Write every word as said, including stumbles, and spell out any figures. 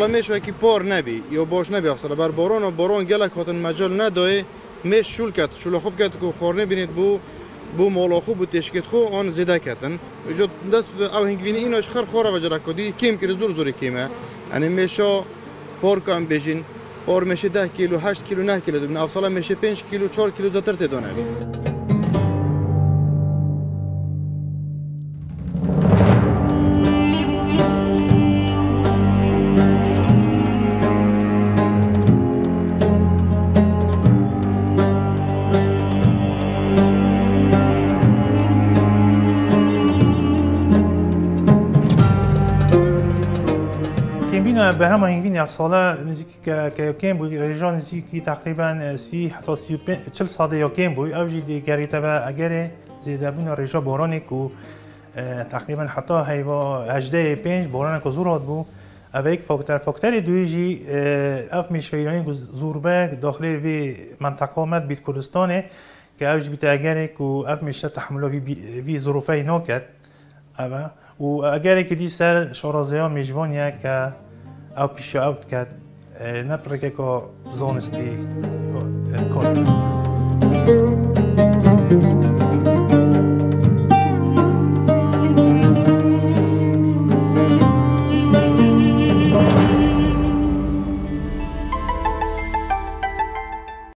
افصله میشه که پار نبی یا باش نبی افصله بر باران و باران گلک هاتن مجال نداره میش شول کرد شول خوب کرد که خورنه بینید بو بو مولا خوب بو تشکیت خو آن زیده کردن جو دست او هنگوینی ایناش خر خوره وجرا کدی کیم که زور زوری کیمه یعنی میشه پار کم بجین پار میشه ده کیلو هشت کیلو نه کیلو دبن افصله میشه پنج کیلو چهار کیلو زتر تدانه به همه هنگین یک ساله نزدیکی که کم بود رژان نزدیکی تقریبا سی حتی سی و چهل ساده یا کم بود اوجی دیگری تبع اگر زیاده بین رژا بارانی که تقریبا حتی هیوا هجده پنج باران که زورات بود اوه یک فاکتور فاکتور دویجی اف میشویرانی زوربه داخل وی منطقه آمد بیت کردستانه که اوج بیت اگر که اف میشه تحمل وی ظروفه ناکد اوه و اگر که دی سر شارازه ها میجوانیه که او پیش اوت کرد نپرکه که زانستی کار